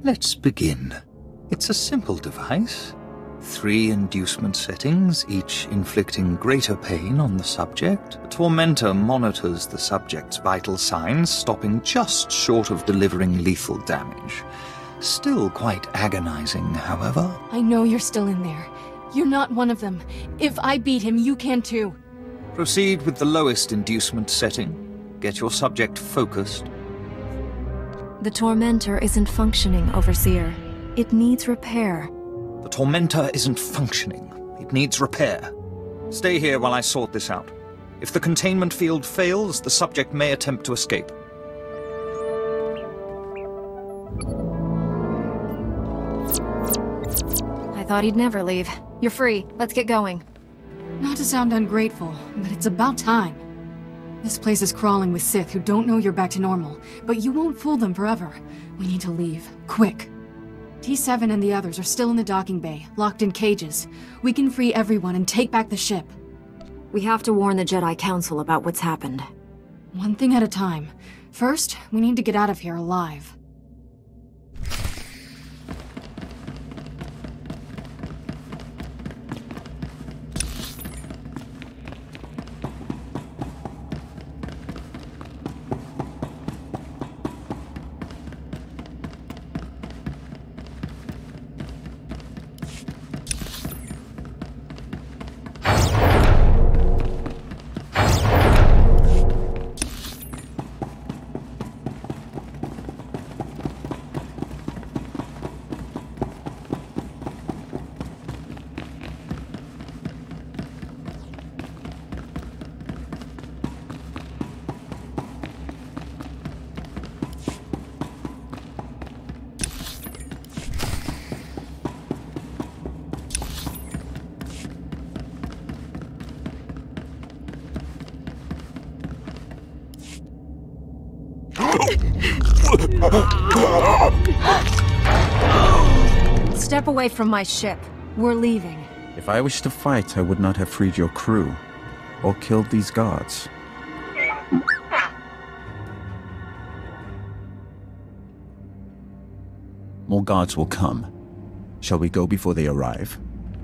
Let's begin. It's a simple device. 3 inducement settings, each inflicting greater pain on the subject. The tormentor monitors the subject's vital signs, stopping just short of delivering lethal damage. Still quite agonizing, however. I know you're still in there. You're not one of them. If I beat him, you can too. Proceed with the lowest inducement setting. Get your subject focused. The tormentor isn't functioning, Overseer. It needs repair. The tormentor isn't functioning. It needs repair. Stay here while I sort this out. If the containment field fails, the subject may attempt to escape. I thought he'd never leave. You're free. Let's get going. Not to sound ungrateful, but it's about time. This place is crawling with Sith who don't know you're back to normal, but you won't fool them forever. We need to leave. Quick. T7 and the others are still in the docking bay, locked in cages. We can free everyone and take back the ship. We have to warn the Jedi Council about what's happened. One thing at a time. First, we need to get out of here alive. Step away from my ship. We're leaving. If I wished to fight, I would not have freed your crew, or killed these guards. More guards will come. Shall we go before they arrive?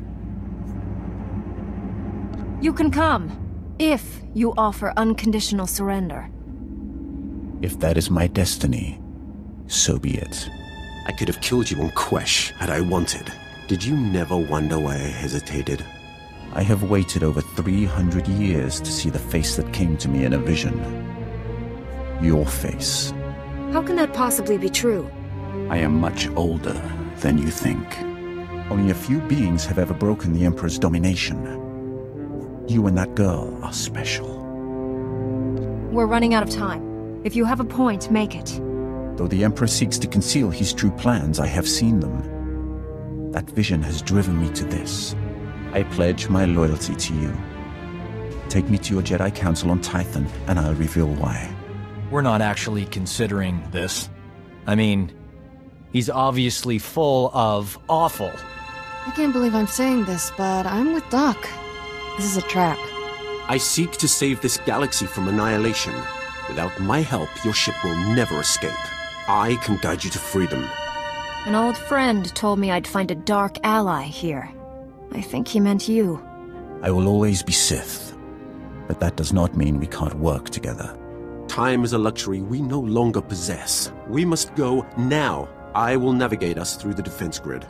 You can come, if you offer unconditional surrender. If that is my destiny, so be it. I could have killed you on Quesh had I wanted. Did you never wonder why I hesitated? I have waited over 300 years to see the face that came to me in a vision. Your face. How can that possibly be true? I am much older than you think. Only a few beings have ever broken the Emperor's domination. You and that girl are special. We're running out of time. If you have a point, make it. Though the Emperor seeks to conceal his true plans, I have seen them. That vision has driven me to this. I pledge my loyalty to you. Take me to your Jedi Council on Tython, and I'll reveal why. We're not actually considering this. I mean, he's obviously full of awful. I can't believe I'm saying this, but I'm with Doc. This is a trap. I seek to save this galaxy from annihilation. Without my help, your ship will never escape. I can guide you to freedom. An old friend told me I'd find a dark ally here. I think he meant you. I will always be Sith, but that does not mean we can't work together. Time is a luxury we no longer possess. We must go now. I will navigate us through the defense grid.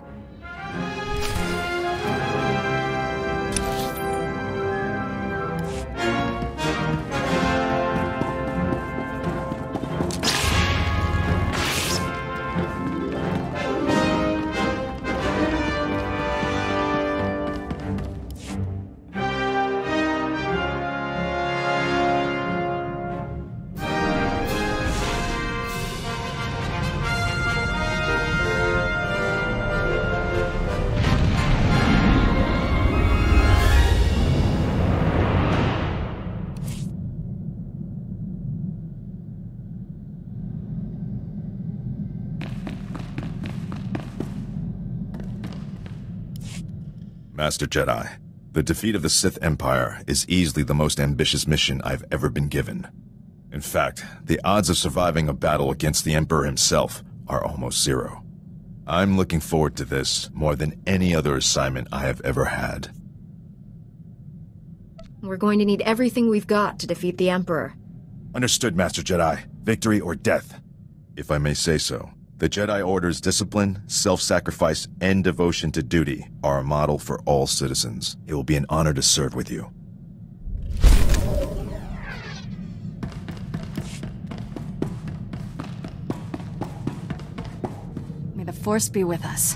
Master Jedi, the defeat of the Sith Empire is easily the most ambitious mission I've ever been given. In fact, the odds of surviving a battle against the Emperor himself are almost zero. I'm looking forward to this more than any other assignment I have ever had. We're going to need everything we've got to defeat the Emperor. Understood, Master Jedi. Victory or death. If I may say so, the Jedi Order's discipline, self-sacrifice, and devotion to duty are a model for all citizens. It will be an honor to serve with you. May the Force be with us.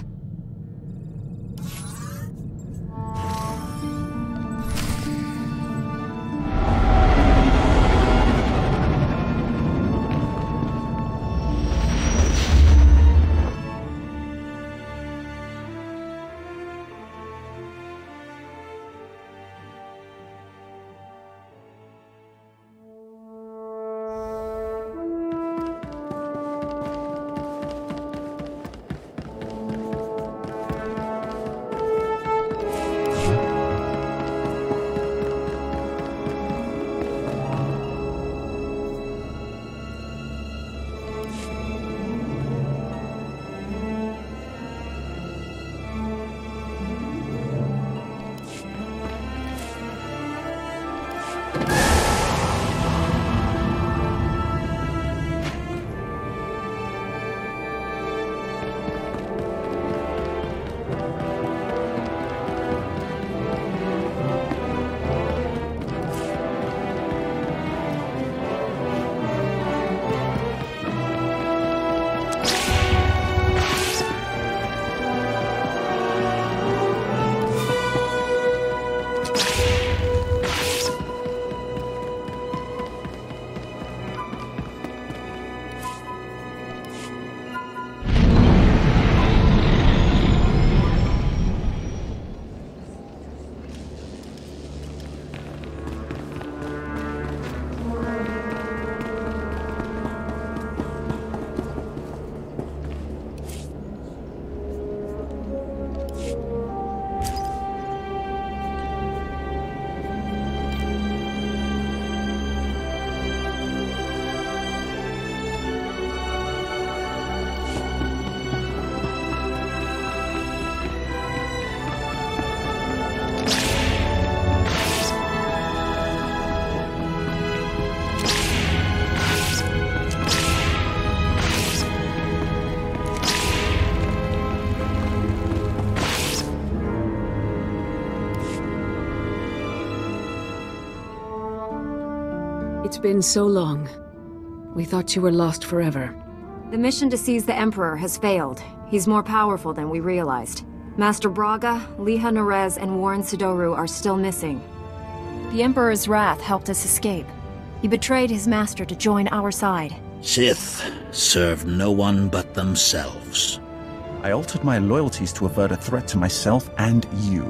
It's been so long. We thought you were lost forever. The mission to seize the Emperor has failed. He's more powerful than we realized. Master Braga, Liha Nerez, and Warren Sidoru are still missing. The Emperor's wrath helped us escape. He betrayed his master to join our side. Sith serve no one but themselves. I altered my loyalties to avert a threat to myself and you.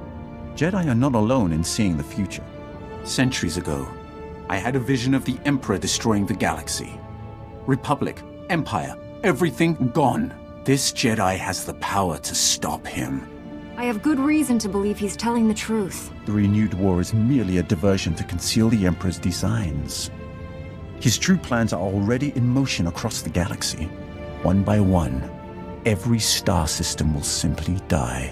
Jedi are not alone in seeing the future. Centuries ago, I had a vision of the Emperor destroying the galaxy. Republic, Empire, everything gone. This Jedi has the power to stop him. I have good reason to believe he's telling the truth. The renewed war is merely a diversion to conceal the Emperor's designs. His true plans are already in motion across the galaxy. One by one, every star system will simply die.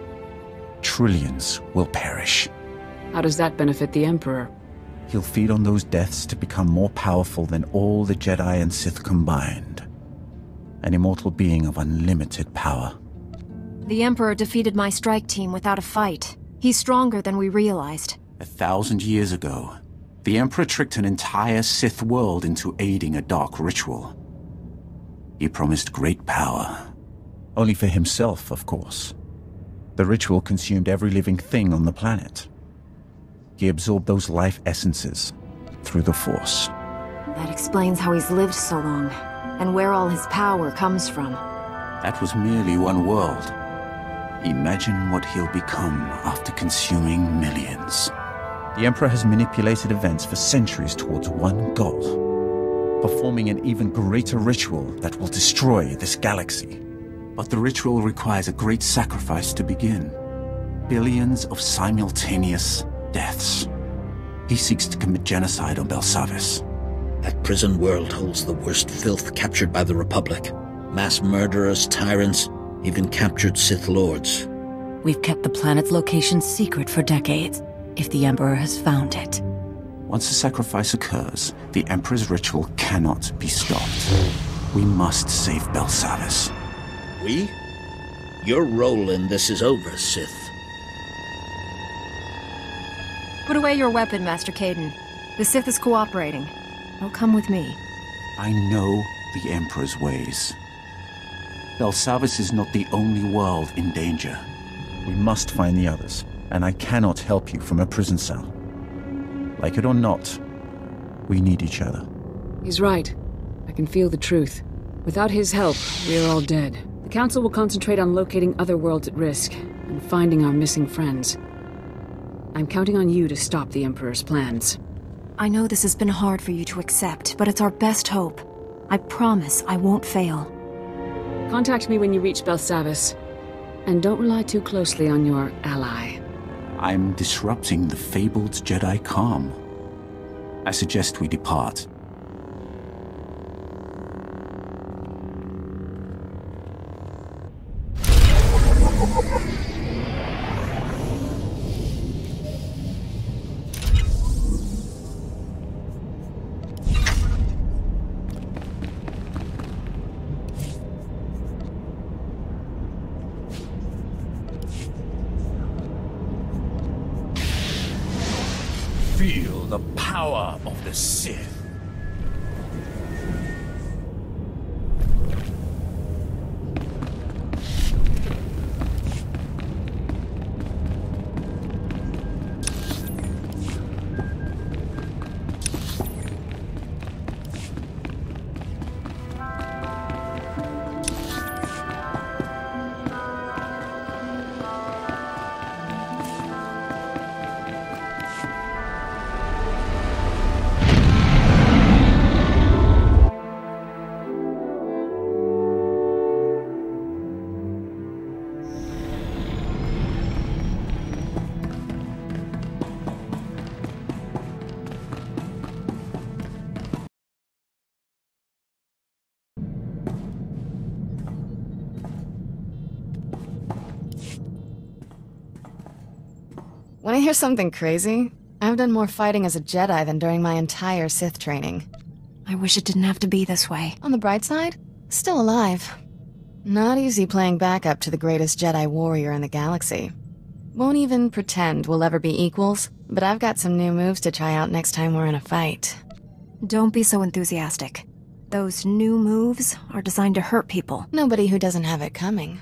Trillions will perish. How does that benefit the Emperor? He'll feed on those deaths to become more powerful than all the Jedi and Sith combined. An immortal being of unlimited power. The Emperor defeated my strike team without a fight. He's stronger than we realized. 1,000 years ago, the Emperor tricked an entire Sith world into aiding a dark ritual. He promised great power. Only for himself, of course. The ritual consumed every living thing on the planet. He absorbed those life essences through the Force. That explains how he's lived so long, and where all his power comes from. That was merely one world. Imagine what he'll become after consuming millions. The Emperor has manipulated events for centuries towards one goal: performing an even greater ritual that will destroy this galaxy. But the ritual requires a great sacrifice to begin. Billions of simultaneous deaths. He seeks to commit genocide on Belsavis. That prison world holds the worst filth captured by the Republic. Mass murderers, tyrants, even captured Sith Lords. We've kept the planet's location secret for decades, if the Emperor has found it. Once the sacrifice occurs, the Emperor's ritual cannot be stopped. We must save Belsavis. We? Your role in this is over, Sith. Put away your weapon, Master Caden. The Sith is cooperating. They'll come with me. I know the Emperor's ways. Belsavis is not the only world in danger. We must find the others, and I cannot help you from a prison cell. Like it or not, we need each other. He's right. I can feel the truth. Without his help, we're all dead. The Council will concentrate on locating other worlds at risk, and finding our missing friends. I'm counting on you to stop the Emperor's plans. I know this has been hard for you to accept, but it's our best hope. I promise I won't fail. Contact me when you reach Belsavis. And don't rely too closely on your ally. I'm disrupting the fabled Jedi calm. I suggest we depart. Feel the power of the Sith. When I hear something crazy, I've done more fighting as a Jedi than during my entire Sith training. I wish it didn't have to be this way. On the bright side, still alive. Not easy playing backup to the greatest Jedi warrior in the galaxy. Won't even pretend we'll ever be equals, but I've got some new moves to try out next time we're in a fight. Don't be so enthusiastic. Those new moves are designed to hurt people. Nobody who doesn't have it coming.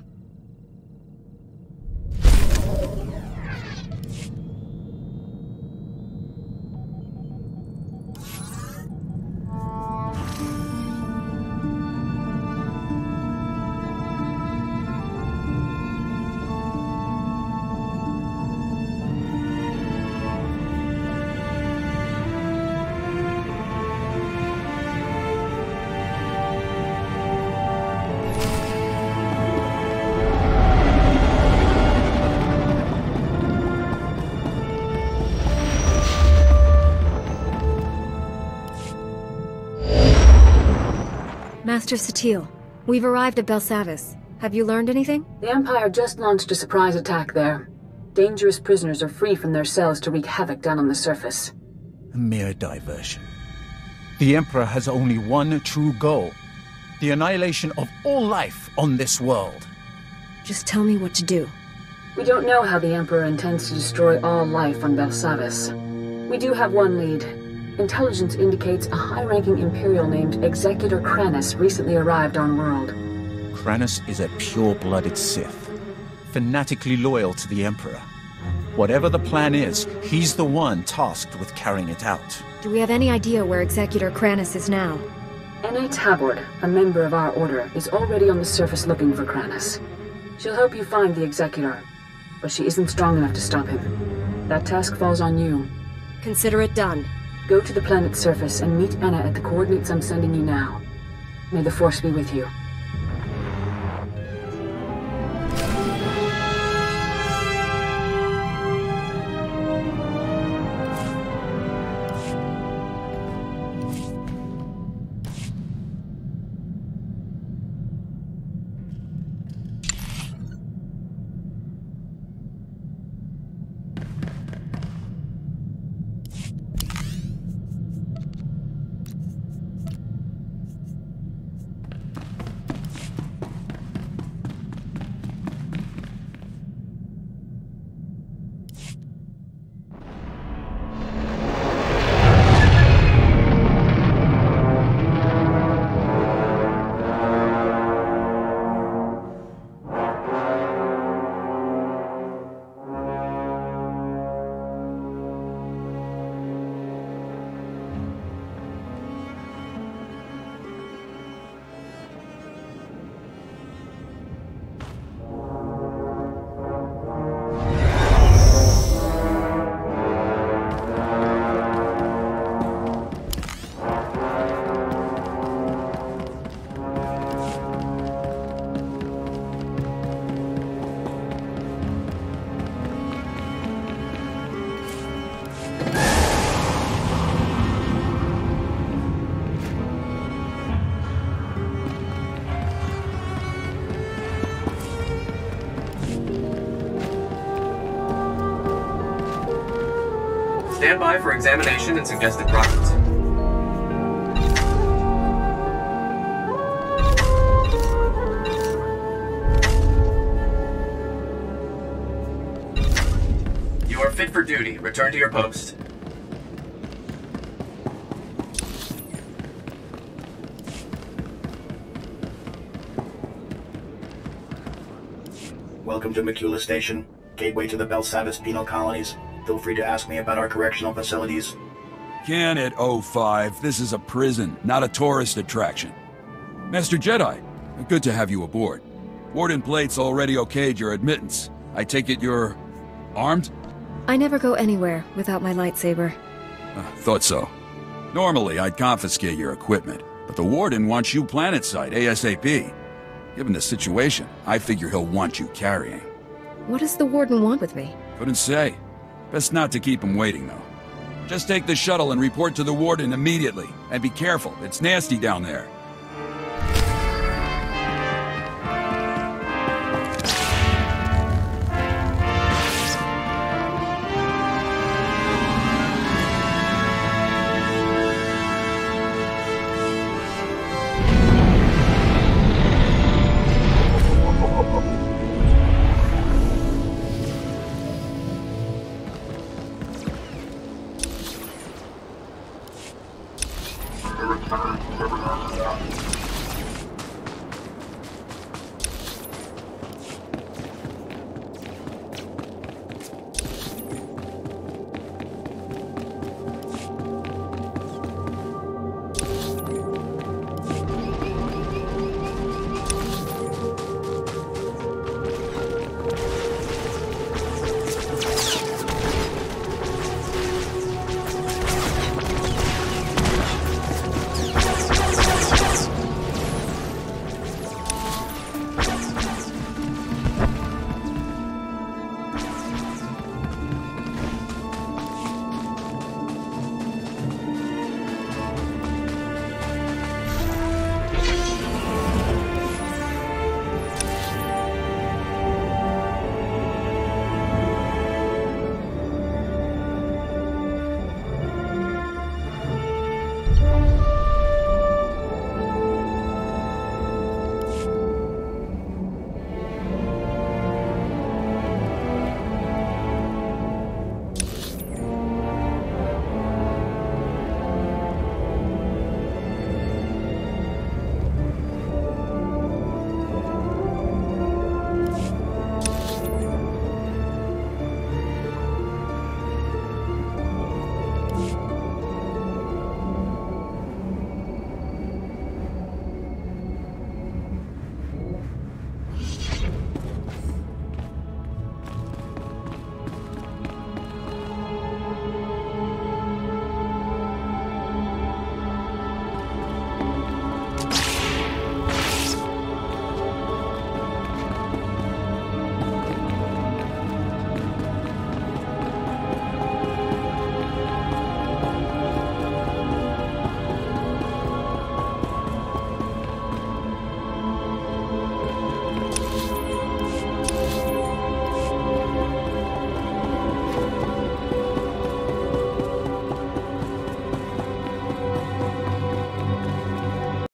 Master Satil, we've arrived at Belsavis. Have you learned anything? The Empire just launched a surprise attack there. Dangerous prisoners are free from their cells to wreak havoc down on the surface. A mere diversion. The Emperor has only one true goal: the annihilation of all life on this world. Just tell me what to do. We don't know how the Emperor intends to destroy all life on Belsavis. We do have one lead. Intelligence indicates a high-ranking Imperial named Executor Kranis recently arrived on world. Kranis is a pure-blooded Sith, fanatically loyal to the Emperor. Whatever the plan is, he's the one tasked with carrying it out. Do we have any idea where Executor Kranis is now? N.A. Tabord, a member of our order, is already on the surface looking for Kranis. She'll help you find the Executor, but she isn't strong enough to stop him. That task falls on you. Consider it done. Go to the planet's surface and meet Anna at the coordinates I'm sending you now. May the Force be with you. Stand by for examination and suggested process. You are fit for duty. Return to your post. Welcome to Macula Station, gateway to the Belsavis penal colonies. Feel free to ask me about our correctional facilities. Can it, 05? This is a prison, not a tourist attraction. Master Jedi, good to have you aboard. Warden Plate's already okayed your admittance. I take it you're armed? I never go anywhere without my lightsaber. Thought so. Normally, I'd confiscate your equipment, but the Warden wants you planetside ASAP. Given the situation, I figure he'll want you carrying. What does the Warden want with me? Couldn't say. Best not to keep him waiting, though. Just take the shuttle and report to the Warden immediately. And be careful, it's nasty down there.